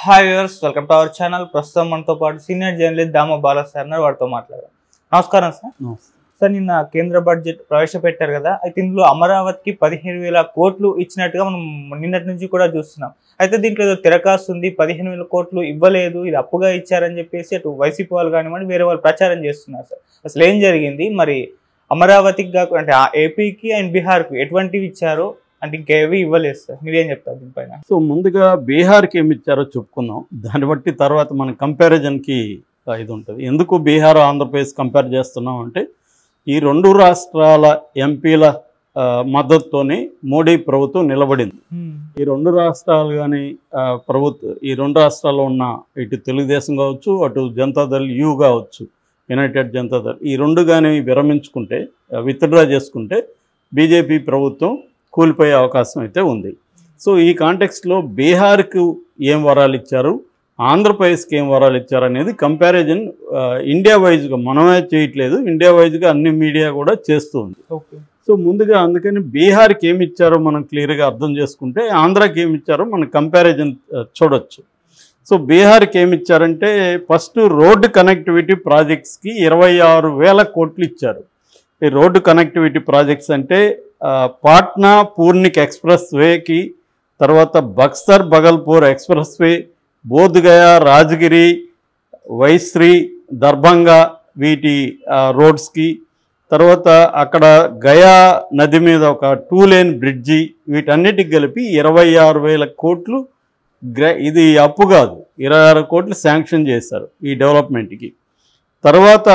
Hi viewers, welcome to our channel. ప్రస్తుతం మనతో పాటు senior journalist Dama Bala sir వారితో మాట్లాడారు. నమస్కారం సార్. సార్, నిన్న కేంద్ర బడ్జెట్ ప్రవేశపెట్టారు కదా, అయితే ఇందులో అమరావతికి 15,000 కోట్లు ఇచ్చినట్టుగా మనం నిన్నటి నుంచి కూడా చూస్తున్నాం. అయితే దీంట్లో ఏదో తిరకాస్తుంది, 15,000 కోట్లు ఇవ్వలేదు, ఇది అప్పుగా ఇచ్చారని చెప్పేసి అటు వైసీపీ వాళ్ళు కానివ్వండి వేరే వాళ్ళు ప్రచారం చేస్తున్నారు. సార్, అసలు ఏం జరిగింది? మరి అమరావతికి కాకుండా అంటే ఏపీకి అండ్ బీహార్కి ఎటువంటివి ఇచ్చారో, అంటే ఇంకేవి ఇవ్వలేదు సార్, మీరేం చెప్తారు దీనిపైన? సో ముందుగా బీహార్కి ఏమి ఇచ్చారో చెప్పుకుందాం, దాన్ని బట్టి తర్వాత మన కంపారిజన్కి ఇది ఉంటుంది. ఎందుకు బీహార్ ఆంధ్రప్రదేశ్ కంపేర్ చేస్తున్నాం అంటే ఈ రెండు రాష్ట్రాల ఎంపీల మద్దతుతోనే మోడీ ప్రభుత్వం నిలబడింది. ఈ రెండు రాష్ట్రాలు కానీ ఈ రెండు రాష్ట్రాల్లో ఉన్న ఇటు తెలుగుదేశం కావచ్చు, అటు జనతాదళ్ యూ కావచ్చు, యునైటెడ్ జనతాదళ్, ఈ రెండు కానీ విరమించుకుంటే, విత్డ్రా చేసుకుంటే బీజేపీ ప్రభుత్వం కూలిపోయే అవకాశం అయితే ఉంది. సో ఈ కాంటెక్స్ట్లో బీహార్కు ఏం వరాలు ఇచ్చారు, ఆంధ్రప్రదేశ్కి ఏం వరాలు ఇచ్చారు అనేది కంపారిజన్ ఇండియా వైజ్గా మనమే చేయట్లేదు, ఇండియా వైజ్గా అన్ని మీడియా కూడా చేస్తుంది. సో ముందుగా అందుకని బీహార్కి ఏమి ఇచ్చారో మనం క్లియర్గా అర్థం చేసుకుంటే ఆంధ్రాకి ఏమి ఇచ్చారో మనం కంపారిజన్ చూడొచ్చు. సో బీహార్కి ఏమి ఇచ్చారంటే ఫస్ట్ రోడ్డు కనెక్టివిటీ ప్రాజెక్ట్స్కి 26,000 కోట్లు ఇచ్చారు. ఈ రోడ్డు కనెక్టివిటీ ప్రాజెక్ట్స్ అంటే పాట్నా పూర్ణిక్ ఎక్స్ప్రెస్ వేకి, తర్వాత బక్సర్ బగల్పూర్ ఎక్స్ప్రెస్ వే, బోధ్గయా రాజగిరి వైశ్రీ దర్భంగా వీటి రోడ్స్కి, తర్వాత అక్కడ గయా నది మీద ఒక 2 లేన్ బ్రిడ్జి, వీటన్నిటికి కలిపి 26,000 కోట్లు. ఇది అప్పు కాదు, 26 కోట్లు శాంక్షన్ చేశారు ఈ డెవలప్మెంట్కి. తర్వాత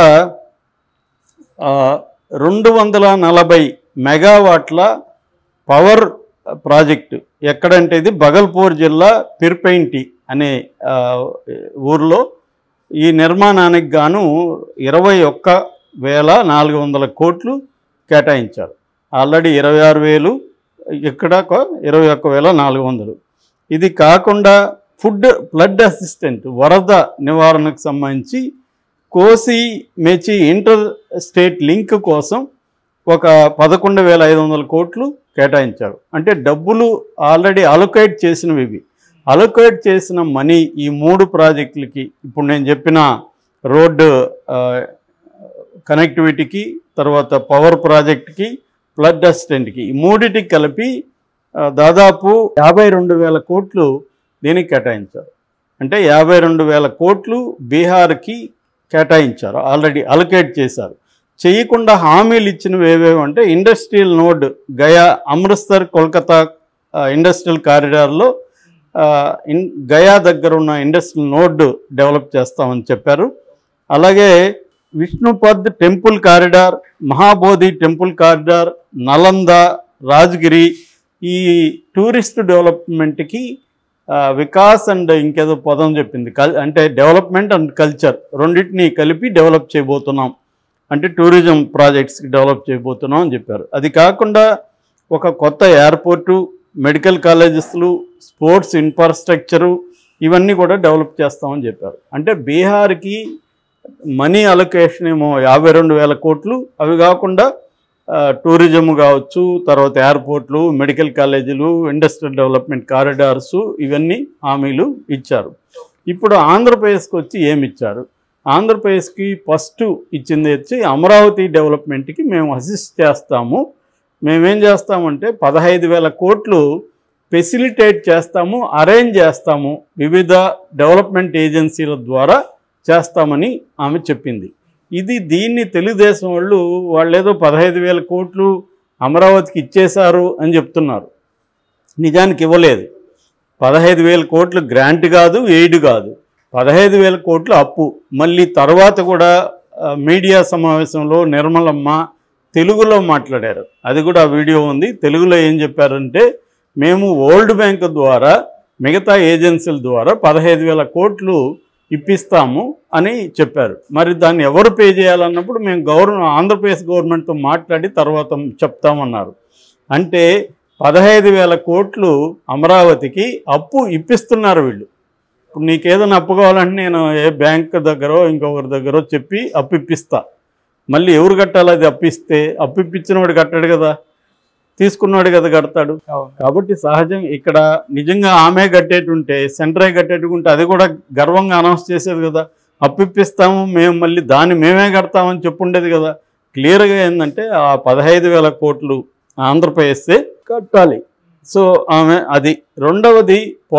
240 మెగావాట్ల పవర్ ప్రాజెక్టు ఎక్కడంటే ఇది బగల్పూర్ జిల్లా పిర్పెయింటి అనే ఊర్లో ఈ నిర్మాణానికి గాను 21,400 కోట్లు కేటాయించారు. ఆల్రెడీ 26,000, ఇక్కడ 21,400. ఇది కాకుండా ఫ్లడ్ అసిస్టెంట్ వరద నివారణకు సంబంధించి కోసి మెచి ఇంటర్ స్టేట్ లింక్ కోసం ఒక 11,500 కోట్లు కేటాయించారు. అంటే డబ్బులు ఆల్రెడీ అలొకేట్ చేసినవి. ఇవి అలొకేట్ చేసిన మనీ ఈ 3 ప్రాజెక్టులకి, ఇప్పుడు నేను చెప్పిన రోడ్డు కనెక్టివిటీకి, తర్వాత పవర్ ప్రాజెక్ట్కి, ఫ్లడ్ అసిస్టెంట్కి, ఈ మూడిటికి కలిపి దాదాపు 52,000 కోట్లు దీనికి కేటాయించారు. అంటే 52,000 కోట్లు బీహార్కి కేటాయించారు, ఆల్రెడీ అలొకేట్ చేశారు. చేయకుండా హామీలు ఇచ్చినవి ఏవేవంటే industrial node Gaya Amritsar Kolkata industrial కారిడార్లో గయా దగ్గర ఉన్న ఇండస్ట్రియల్ నోడ్ డెవలప్ చేస్తామని చెప్పారు. అలాగే Vishnupad temple corridor, Mahabodhi temple corridor, Nalanda, Rajgir, ఈ టూరిస్ట్ డెవలప్మెంట్కి వికాస్ అండ్ ఇంకేదో పదం చెప్పింది, అంటే డెవలప్మెంట్ అండ్ కల్చర్ రెండింటినీ కలిపి డెవలప్ చేయబోతున్నాం, అంటే టూరిజం ప్రాజెక్ట్స్కి డెవలప్ చేయబోతున్నాం అని చెప్పారు. అది కాకుండా ఒక కొత్త ఎయిర్పోర్టు, మెడికల్ కాలేజెస్లు, స్పోర్ట్స్ ఇన్ఫ్రాస్ట్రక్చరు, ఇవన్నీ కూడా డెవలప్ చేస్తామని చెప్పారు. అంటే బీహార్కి మనీ అలొకేషన్ ఏమో 52,000 కోట్లు. అవి కాకుండా టూరిజం కావచ్చు, తర్వాత ఎయిర్పోర్ట్లు, మెడికల్ కాలేజీలు, ఇండస్ట్రియల్ డెవలప్మెంట్ కారిడార్సు, ఇవన్నీ హామీలు ఇచ్చారు. ఇప్పుడు ఆంధ్రప్రదేశ్కి వచ్చి ఏమి ఇచ్చారు? ఆంధ్రప్రదేశ్కి ఫస్ట్ ఇచ్చింది వచ్చి అమరావతి డెవలప్మెంట్కి మేము అసిస్ట్ చేస్తాము. మేమేం చేస్తామంటే 15,000 కోట్లు ఫెసిలిటేట్ చేస్తాము, అరేంజ్ చేస్తాము, వివిధ డెవలప్మెంట్ ఏజెన్సీల ద్వారా చేస్తామని ఆమె చెప్పింది. దీన్ని తెలుగుదేశం వాళ్ళు ఏదో 15,000 కోట్లు అమరావతికి ఇచ్చేశారు అని చెప్తున్నారు. నిజానికి ఇవ్వలేదు. 15,000 కోట్లు గ్రాంట్ కాదు, ఎయిడ్ కాదు, 15,000 కోట్లు అప్పు. మళ్ళీ తర్వాత కూడా మీడియా సమావేశంలో నిర్మలమ్మ తెలుగులో మాట్లాడారు, అది కూడా వీడియో ఉంది. తెలుగులో ఏం చెప్పారంటే మేము వరల్డ్ బ్యాంక్ ద్వారా మిగతా ఏజెన్సీల ద్వారా 15,000 కోట్లు ఇప్పిస్తాము అని చెప్పారు. మరి దాన్ని ఎవరు పే చేయాలన్నప్పుడు మేము ఆంధ్రప్రదేశ్ గవర్నమెంట్తో మాట్లాడి తర్వాత చెప్తామన్నారు. అంటే 15,000 కోట్లు అమరావతికి అప్పు ఇప్పిస్తున్నారు వీళ్ళు. ఇప్పుడు నీకేదైనా అప్పు కావాలంటే నేను ఏ బ్యాంక్ దగ్గర ఇంకొకరి దగ్గర చెప్పి అప్పు ఇప్పిస్తా. మళ్ళీ ఎవరు కట్టాలి? అది అప్పిస్తే అప్పు ఇప్పించిన వాడు కట్టాడు కదా. తీసుకున్నాడు కదా కడతాడు. కాబట్టి సహజం ఇక్కడ నిజంగా ఆమె కట్టేటుంటే సెంటరే కట్టేటుకుంటే అది కూడా గర్వంగా అనౌన్స్ చేసేది కదా, అప్పిస్తాము మేము మళ్ళీ దాన్ని మేమే కడతామని చెప్పుండేది కదా. క్లియర్గా ఏంటంటే ఆ 15,000 కోట్లు ఆంధ్రప్రదేశ్ కట్టాలి. సో ఆమె అది. రెండవది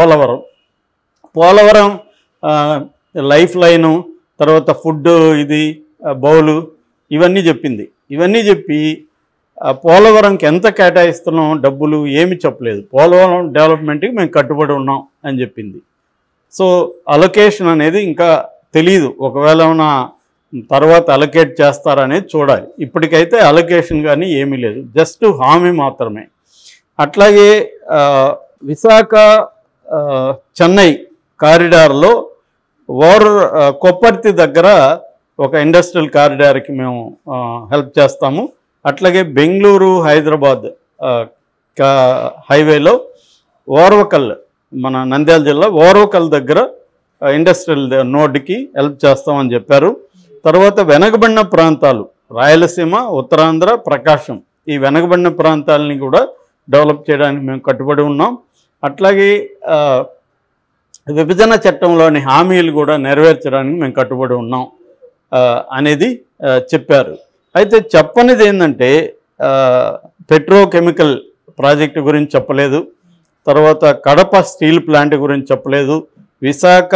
పోలవరం లైఫ్ లైను, తర్వాత ఫుడ్ ఇది బౌలు ఇవన్నీ చెప్పింది. ఇవన్నీ చెప్పి పోలవరంకి ఎంత కేటాయిస్తున్నాం డబ్బులు ఏమి చెప్పలేదు. పోలవరం డెవలప్మెంట్కి మేము కట్టుబడి ఉన్నాం అని చెప్పింది. సో అలొకేషన్ అనేది ఇంకా తెలియదు, ఒకవేళ ఏమైనా తర్వాత అలొకేట్ చేస్తారనేది చూడాలి. ఇప్పటికైతే అలొకేషన్ కానీ ఏమీ లేదు, జస్ట్ హామీ మాత్రమే. అట్లాగే విశాఖ చెన్నై కారిడార్లో కొప్పర్తి దగ్గర ఒక ఇండస్ట్రియల్ కారిడార్కి మేము హెల్ప్ చేస్తాము. అట్లాగే బెంగళూరు హైదరాబాద్ హైవేలో ఓర్వకల్, మన నంద్యాల జిల్లా ఓర్వకల్ దగ్గర ఇండస్ట్రియల్ నోడ్కి హెల్ప్ చేస్తామని చెప్పారు. తర్వాత వెనకబడిన ప్రాంతాలు రాయలసీమ, ఉత్తరాంధ్ర, ప్రకాశం, ఈ వెనకబడిన ప్రాంతాలని కూడా డెవలప్ చేయడానికి మేము కట్టుబడి ఉన్నాం. అట్లాగే విభజన చట్టంలోని హామీలు కూడా నెరవేర్చడానికి మేము కట్టుబడి ఉన్నాం అనేది చెప్పారు. అయితే చెప్పనిది ఏంటంటే పెట్రోకెమికల్ ప్రాజెక్టు గురించి చెప్పలేదు, తర్వాత కడప స్టీల్ ప్లాంట్ గురించి చెప్పలేదు, Visakha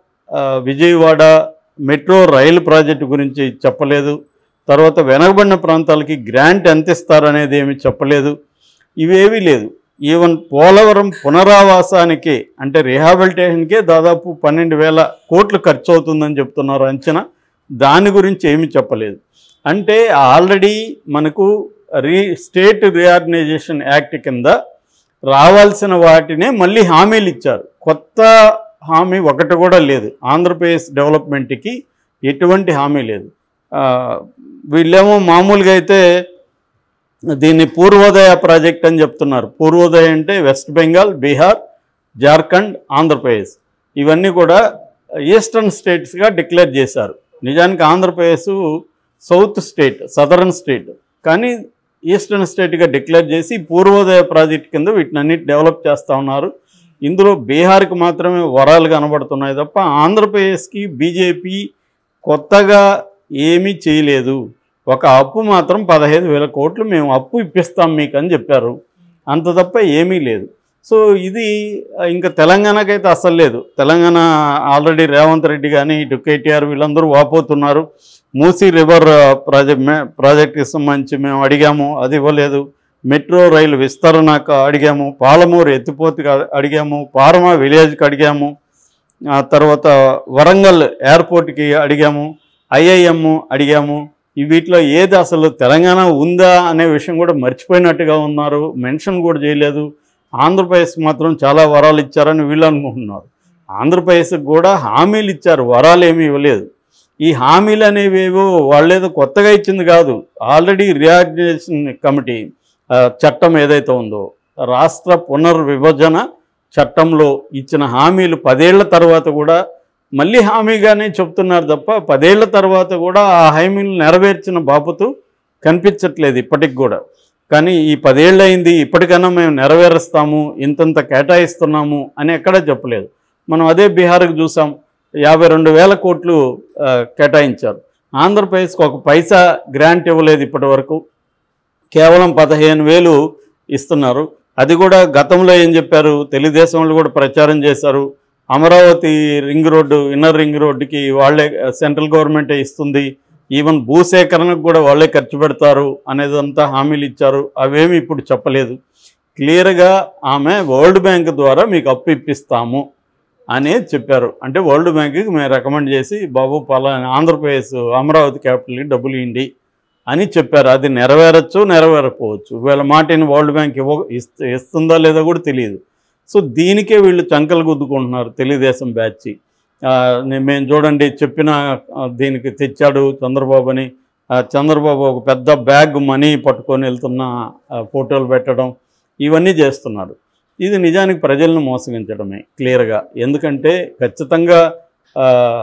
Vijayawada metro rail project గురించి చెప్పలేదు, తర్వాత వెనకబడిన ప్రాంతాలకి గ్రాంట్ ఎంత ఇస్తారనేది ఏమి చెప్పలేదు. ఇవేవీ లేదు. ఈవెన్ పోలవరం పునరావాసానికి అంటే రీహాబిలిటేషన్కే దాదాపు 12,000 కోట్లు ఖర్చు అవుతుందని చెప్తున్నారు అంచనా, దాని గురించి ఏమీ చెప్పలేదు. అంటే ఆల్రెడీ మనకు స్టేట్ రీఆర్గనైజేషన్ యాక్ట్ కింద రావాల్సిన వాటినే మళ్ళీ హామీలు ఇచ్చారు. కొత్త హామీ ఒకటి కూడా లేదు. ఆంధ్రప్రదేశ్ డెవలప్మెంట్కి ఎటువంటి హామీ లేదు. వీళ్ళేమో మామూలుగా అయితే దీన్ని పూర్వోదయ ప్రాజెక్ట్ అని చెప్తున్నారు. పూర్వోదయ అంటే వెస్ట్ బెంగాల్, బీహార్, జార్ఖండ్, ఆంధ్రప్రదేశ్ ఇవన్నీ కూడా ఈస్టర్న్ స్టేట్స్గా డిక్లేర్ చేశారు. నిజానికి Andhra Pradesh south state, southern state, కానీ ఈస్టర్న్ స్టేట్గా డిక్లేర్ చేసి పూర్వోదయ ప్రాజెక్ట్ కింద వీటినన్నిటి డెవలప్ చేస్తూ ఉన్నారు. ఇందులో బీహార్కి మాత్రమే వరాలు కనబడుతున్నాయి తప్ప ఆంధ్రప్రదేశ్కి బీజేపీ కొత్తగా ఏమీ చేయలేదు. ఒక అప్పు మాత్రం 15,000 కోట్లు మేము అప్పు ఇప్పిస్తాం మీకు అని చెప్పారు, అంత తప్ప ఏమీ లేదు. సో ఇది ఇంకా తెలంగాణకైతే అస్సలు లేదు. తెలంగాణ ఆల్రెడీ రేవంత్ రెడ్డి కానీ ఇటు కేటీఆర్ వీళ్ళందరూ వాపోతున్నారు. మూసీ రివర్ ప్రాజెక్ట్కి సంబంధించి మేము అడిగాము, అది ఇవ్వలేదు. మెట్రో రైలు విస్తరణకు అడిగాము, పాలమూరు ఎత్తిపోతుకి అడిగాము, పారమా విలేజ్కి అడిగాము, తర్వాత వరంగల్ ఎయిర్పోర్ట్కి అడిగాము, ఐఐఎం అడిగాము. వీటిలో ఏది అసలు తెలంగాణ ఉందా అనే విషయం కూడా మర్చిపోయినట్టుగా ఉన్నారు, మెన్షన్ కూడా చేయలేదు. ఆంధ్రప్రదేశ్ మాత్రం చాలా వరాలు ఇచ్చారని వీళ్ళు అనుకుంటున్నారు. ఆంధ్రప్రదేశ్కి కూడా హామీలు ఇచ్చారు, వరాలు ఏమీ ఇవ్వలేదు. ఈ హామీలు అనేవేవో వాళ్ళేదో కొత్తగా ఇచ్చింది కాదు. ఆల్రెడీ రీఆర్గనైజేషన్ కమిటీ చట్టం ఏదైతే ఉందో రాష్ట్ర పునర్విభజన చట్టంలో ఇచ్చిన హామీలు 10 ఏళ్ల తర్వాత కూడా మళ్ళీ హామీగానే చెప్తున్నారు తప్ప 10 ఏళ్ల తర్వాత కూడా ఆ హామీలు నెరవేర్చిన బాపుతూ కనిపించట్లేదు ఇప్పటికి కూడా. కానీ ఈ 10 ఏళ్ళు అయింది, ఇప్పటికైనా మేము నెరవేరుస్తాము, ఇంతంత కేటాయిస్తున్నాము అని ఎక్కడా చెప్పలేదు. మనం అదే బీహార్కి చూసాం, 52,000 కోట్లు కేటాయించారు. ఆంధ్రప్రదేశ్కి ఒక పైసా గ్రాంట్ ఇవ్వలేదు ఇప్పటి వరకు, కేవలం 15,000 ఇస్తున్నారు. అది కూడా గతంలో ఏం చెప్పారు, తెలుగుదేశం వాళ్ళు కూడా ప్రచారం చేశారు, Amaravati ring road, inner ring రోడ్డుకి వాళ్ళే సెంట్రల్ గవర్నమెంటే ఇస్తుంది, ఈవెన్ భూసేకరణకు కూడా వాళ్ళే ఖర్చు పెడతారు అనేదంతా హామీలు ఇచ్చారు. అవేమి ఇప్పుడు చెప్పలేదు. క్లియర్గా ఆమె వరల్డ్ బ్యాంక్ ద్వారా మీకు అప్పు ఇప్పిస్తాము అనేది చెప్పారు. అంటే వరల్డ్ బ్యాంక్కి మేము రికమెండ్ చేసి బాబు పలానా ఆంధ్రప్రదేశ్ అమరావతి క్యాపిటల్కి డబ్బులు ఇవ్వండి అని చెప్పారు. అది నెరవేరచ్చు, నెరవేరకపోవచ్చు. వీళ్ళ మాటని వరల్డ్ బ్యాంక్ ఇస్తుందా లేదో కూడా తెలియదు. సో దీనికే వీళ్ళు చంకలు గుద్దుకుంటున్నారు తెలుగుదేశం బ్యాచ్. మేము చూడండి చెప్పిన దీనికి తెచ్చాడు చంద్రబాబు అని, చంద్రబాబు ఒక పెద్ద బ్యాగ్ మనీ పట్టుకొని వెళ్తున్న ఫోటోలు పెట్టడం, ఇవన్నీ చేస్తున్నారు. ఇది నిజానికి ప్రజలను మోసగించడమే క్లియర్గా. ఎందుకంటే ఖచ్చితంగా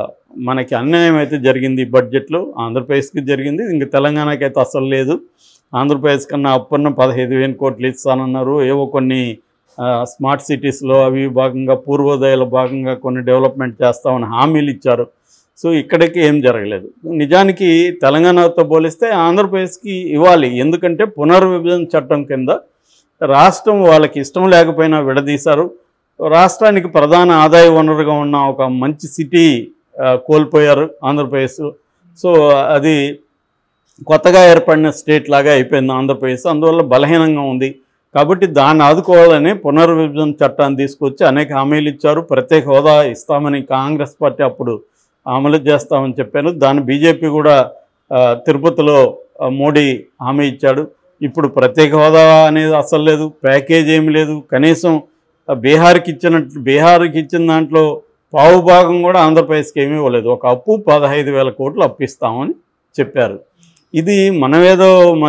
మనకి అన్యాయం అయితే జరిగింది బడ్జెట్లో, ఆంధ్రప్రదేశ్కి జరిగింది, ఇంక తెలంగాణకి అయితే అసలు లేదు. ఆంధ్రప్రదేశ్ కన్నా అప్పున్న 15,000 కోట్లు ఇస్తానన్నారు. ఏవో కొన్ని స్మార్ట్ సిటీస్లో అవి భాగంగా పూర్వోదయాల భాగంగా కొన్ని డెవలప్మెంట్ చేస్తామని హామీలు ఇచ్చారు. సో ఇక్కడికి ఏం జరగలేదు. నిజానికి తెలంగాణతో పోలిస్తే ఆంధ్రప్రదేశ్కి ఇవ్వాలి. ఎందుకంటే పునర్విభజన చట్టం కింద రాష్ట్రం వాళ్ళకి ఇష్టం లేకపోయినా విడదీశారు. రాష్ట్రానికి ప్రధాన ఆదాయ వనరుగా ఉన్న ఒక మంచి సిటీ కోల్పోయారు ఆంధ్రప్రదేశ్. సో అది కొత్తగా ఏర్పడిన స్టేట్ లాగా అయిపోయింది ఆంధ్రప్రదేశ్. అందువల్ల బలహీనంగా ఉంది. కాబట్టి దాన్ని ఆదుకోవాలని పునర్విభజన చట్టాన్ని తీసుకొచ్చి అనేక హామీలు ఇచ్చారు. ప్రత్యేక హోదా ఇస్తామని కాంగ్రెస్ పార్టీ అప్పుడు అమలు చేస్తామని చెప్పారు. దాన్ని బీజేపీ కూడా తిరుపతిలో మోడీ హామీ ఇచ్చాడు. ఇప్పుడు ప్రత్యేక హోదా అనేది అసలు లేదు, ప్యాకేజ్ ఏమి లేదు. కనీసం బీహార్కి ఇచ్చిన దాంట్లో పావు భాగం కూడా ఆంధ్రప్రదేశ్కి ఏమీ ఇవ్వలేదు. ఒక అప్పు 15,000 కోట్లు అప్పిస్తామని చెప్పారు. ఇది మనమేదో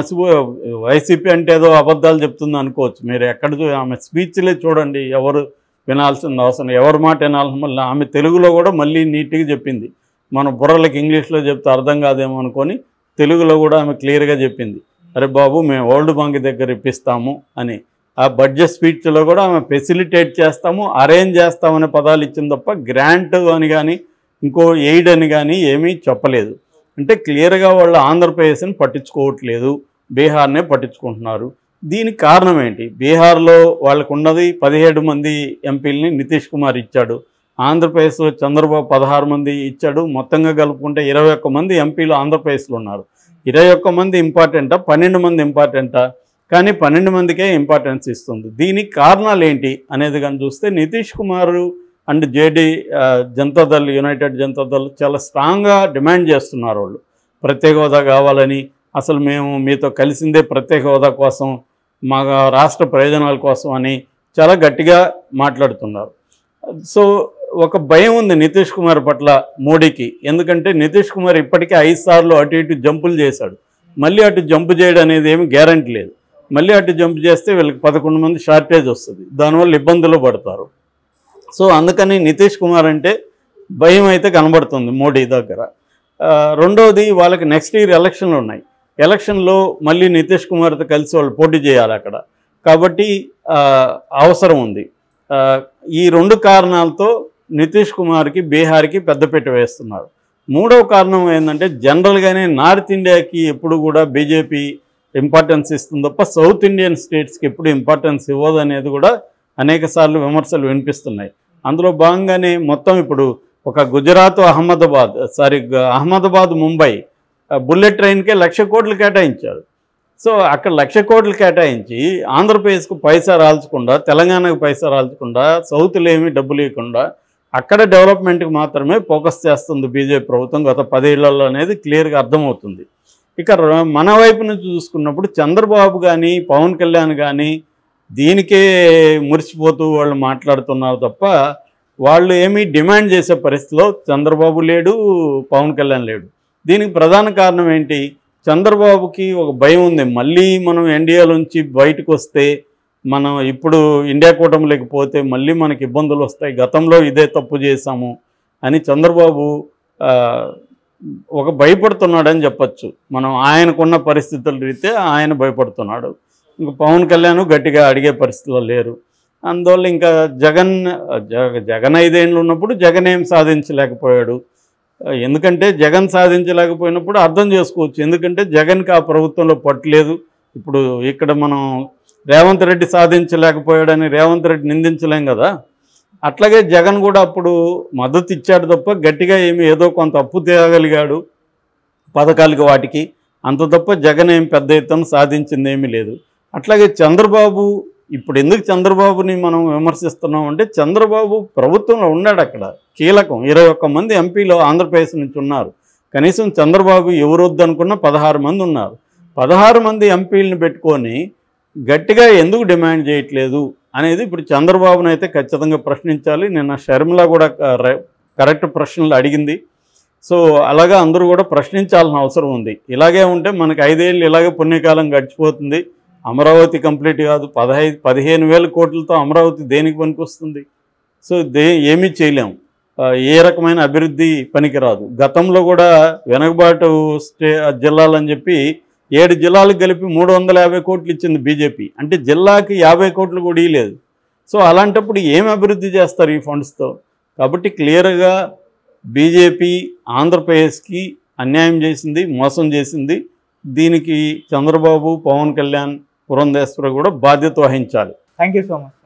వైసీపీ అంటే ఏదో అబద్ధాలు చెప్తుంది అనుకోవచ్చు. మీరు ఎక్కడ ఆమె స్పీచ్లే చూడండి, ఎవరు వినాల్సిన అవసరం, ఎవరి మాట వినాల్సిన. మళ్ళీ ఆమె తెలుగులో కూడా మళ్ళీ నీట్గా చెప్పింది. మన బుర్రలకి ఇంగ్లీష్లో చెప్తే అర్థం కాదేమో అనుకొని తెలుగులో కూడా ఆమె క్లియర్గా చెప్పింది, అరే బాబు మేము వరల్డ్ బ్యాంక్ దగ్గర ఇప్పిస్తాము అని. ఆ బడ్జెట్ స్పీచ్లో కూడా ఆమె ఫెసిలిటేట్ చేస్తాము, అరేంజ్ చేస్తామనే పదాలు ఇచ్చింది తప్ప గ్రాంట్ అని కానీ ఇంకో ఎయిడ్ అని కానీ ఏమీ చెప్పలేదు. అంటే క్లియర్గా వాళ్ళు ఆంధ్రప్రదేశ్ని పట్టించుకోవట్లేదు, బీహార్నే పట్టించుకుంటున్నారు. దీనికి కారణం ఏంటి? బీహార్లో వాళ్ళకు ఉన్నది 17 మంది ఎంపీలని నితీష్ కుమార్ ఇచ్చాడు. ఆంధ్రప్రదేశ్లో చంద్రబాబు 16 మంది ఇచ్చాడు. మొత్తంగా కలుపుకుంటే 21 మంది ఎంపీలు ఆంధ్రప్రదేశ్లో ఉన్నారు. 21 మంది ఇంపార్టెంటా, 12 మంది ఇంపార్టెంటా? కానీ 12 మందికే ఇంపార్టెన్స్ ఇస్తుంది. దీనికి కారణాలు ఏంటి అనేది కానీ చూస్తే నితీష్ కుమార్ అండ్ జనతాదళ్, యునైటెడ్ జనతాదళ్ చాలా స్ట్రాంగ్గా డిమాండ్ చేస్తున్నారు. వాళ్ళు ప్రత్యేక హోదా కావాలని, అసలు మేము మీతో కలిసిందే ప్రత్యేక హోదా కోసం, మా రాష్ట్ర ప్రయోజనాల కోసం అని చాలా గట్టిగా మాట్లాడుతున్నారు. సో ఒక భయం ఉంది నితీష్ కుమార్ పట్ల మోడీకి. ఎందుకంటే నితీష్ కుమార్ ఇప్పటికే 5 సార్లు అటు ఇటు జంపులు చేశాడు. మళ్ళీ అటు జంపు చేయడం అనేది ఏమి గ్యారంటీ లేదు. మళ్ళీ అటు జంప్ చేస్తే వీళ్ళకి 11 మంది షార్టేజ్ వస్తుంది, దానివల్ల ఇబ్బందులు పడతారు. సో అందుకని నితీష్ కుమార్ అంటే భయం అయితే కనబడుతుంది మోడీ దగ్గర. రెండవది, వాళ్ళకి నెక్స్ట్ ఇయర్ ఎలక్షన్లు ఉన్నాయి. ఎలక్షన్లో మళ్ళీ నితీష్ కుమార్తో కలిసి వాళ్ళు పోటీ చేయాలి అక్కడ. కాబట్టి అవసరం ఉంది. ఈ 2 కారణాలతో నితీష్ కుమార్కి బీహార్కి పెద్దపీట వేస్తున్నారు. మూడవ కారణం ఏంటంటే జనరల్గానే నార్త్ ఇండియాకి ఎప్పుడు కూడా బీజేపీ ఇంపార్టెన్స్ ఇస్తుంది తప్ప సౌత్ ఇండియన్ స్టేట్స్కి ఎప్పుడు ఇంపార్టెన్స్ ఇవ్వదు అనేది కూడా అనేక సార్లు విమర్శలు వినిపిస్తున్నాయి. అందులో భాగంగానే మొత్తం ఇప్పుడు ఒక గుజరాత్ అహ్మదాబాద్ ముంబై బుల్లెట్ ట్రైన్కే 1,00,000 కోట్లు కేటాయించారు. సో అక్కడ 1,00,000 కోట్లు కేటాయించి ఆంధ్రప్రదేశ్కు పైసా రాల్చకుండా, తెలంగాణకు పైసా రాల్చకుండా, సౌత్లో ఏమీ డబ్బులు ఇవ్వకుండా అక్కడ డెవలప్మెంట్కి మాత్రమే ఫోకస్ చేస్తుంది బీజేపీ ప్రభుత్వం గత 10 ఏళ్లలో అనేది క్లియర్గా అర్థమవుతుంది. ఇక మన వైపు నుంచి చూసుకున్నప్పుడు చంద్రబాబు కానీ పవన్ కళ్యాణ్ కానీ దీనికే మురిసిపోతూ వాళ్ళు మాట్లాడుతున్నారు తప్ప వాళ్ళు ఏమీ డిమాండ్ చేసే పరిస్థితిలో చంద్రబాబు లేడు, పవన్ కళ్యాణ్ లేడు. దీనికి ప్రధాన కారణం ఏంటి? చంద్రబాబుకి ఒక భయం ఉంది, మళ్ళీ మనం ఎన్డీఏలోంచి బయటకు వస్తే, మనం ఇప్పుడు ఇండియా కూటమి లేకపోతే మళ్ళీ మనకి ఇబ్బందులు వస్తాయి, గతంలో ఇదే తప్పు చేశాము అని చంద్రబాబు ఒక భయపడుతున్నాడని చెప్పచ్చు. మనం ఆయనకున్న పరిస్థితుల రీత్యా ఆయన భయపడుతున్నాడు. ఇంకా పవన్ కళ్యాణ్ గట్టిగా అడిగే పరిస్థితిలో లేరు. అందువల్ల ఇంకా జగన్ 5 ఏళ్ళు ఉన్నప్పుడు జగన్ ఏం సాధించలేకపోయాడు. ఎందుకంటే జగన్ సాధించలేకపోయినప్పుడు అర్థం చేసుకోవచ్చు, ఎందుకంటే జగన్కి ఆ ప్రభుత్వంలో పట్టలేదు. ఇప్పుడు ఇక్కడ మనం రేవంత్ రెడ్డి సాధించలేకపోయాడని రేవంత్ రెడ్డి నిందించలేం కదా. అట్లాగే జగన్ కూడా అప్పుడు మద్దతు ఇచ్చాడు తప్ప గట్టిగా ఏదో కొంత అప్పు తేగలిగాడు పథకాలకి వాటికి, అంత తప్ప జగన్ ఏం పెద్ద ఎత్తున సాధించింది ఏమీ లేదు. అట్లాగే చంద్రబాబు, ఇప్పుడు ఎందుకు చంద్రబాబుని మనం విమర్శిస్తున్నాం అంటే చంద్రబాబు ప్రభుత్వంలో ఉన్నాడు, అక్కడ కీలకం 21 మంది ఎంపీలు ఆంధ్రప్రదేశ్ నుంచి ఉన్నారు. కనీసం చంద్రబాబు ఎవరు వద్దనుకున్న 16 మంది ఉన్నారు. 16 మంది ఎంపీలను పెట్టుకొని గట్టిగా ఎందుకు డిమాండ్ చేయట్లేదు అనేది ఇప్పుడు చంద్రబాబును అయితే ఖచ్చితంగా ప్రశ్నించాలి. నిన్న షర్మిల కూడా కరెక్ట్ ప్రశ్నలు అడిగింది. సో అలాగా అందరూ కూడా ప్రశ్నించాల్సిన అవసరం ఉంది. ఇలాగే ఉంటే మనకి 5 ఏళ్ళు ఇలాగే పుణ్యకాలం గడిచిపోతుంది. అమరావతి కంప్లీట్ కాదు, 15,000 కోట్లతో అమరావతి దేనికి పనికొస్తుంది? సో ఏమీ చేయలేము, ఏ రకమైన అభివృద్ధి పనికిరాదు. గతంలో కూడా వెనకబాటు జిల్లాలని చెప్పి 7 జిల్లాలకు కలిపి 350 కోట్లు ఇచ్చింది బీజేపీ. అంటే జిల్లాకి 50 కోట్లు కూడా ఇవ్వలేదు. సో అలాంటప్పుడు ఏం అభివృద్ధి చేస్తారు ఈ ఫండ్స్తో? కాబట్టి క్లియర్గా బీజేపీ ఆంధ్రప్రదేశ్కి అన్యాయం చేసింది, మోసం చేసింది. దీనికి చంద్రబాబు, పవన్ కళ్యాణ్, పురంధేశ్వరి కూడా బాధ్యత వహించాలి. Thank you so much.